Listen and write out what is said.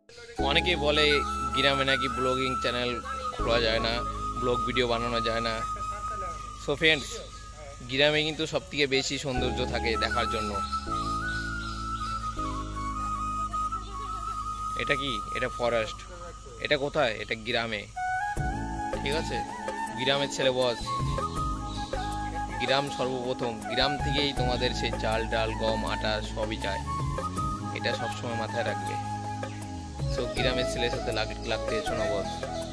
অনেকেই বলে গ্রামে নাকি ব্লগিং চ্যানেল খোলা যায় না, ব্লগ ভিডিও বানানো যায় না। সো ফ্রেন্ডস, গ্রামে কিন্তু সবথেকে বেশি সৌন্দর্য থাকে দেখার জন্য। এটা কি? এটা ফরেস্ট। এটা কোথায়? এটা গ্রামে, ঠিক আছে? গ্রামের ছেলে বস, গ্রাম সর্বপ্রথম। গ্রাম থেকেই তোমাদের সেই চাল ডাল গম আটা সবই যায়, এটা সবসময় মাথায় রাখবে। সো গ্রামের ছেলের সাথে লাগতে এসো না বস।